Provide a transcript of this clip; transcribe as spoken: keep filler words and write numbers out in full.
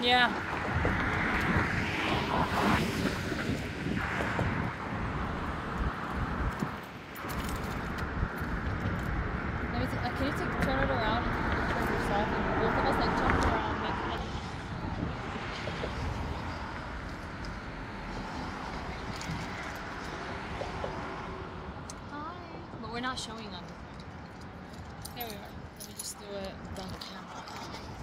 Yeah. Let me t- uh, can you take, turn it around and take a picture of yourself and both of us like turn it around, make it. Hi. But we're not showing on the phone. There we are. Let me just do it on the camera.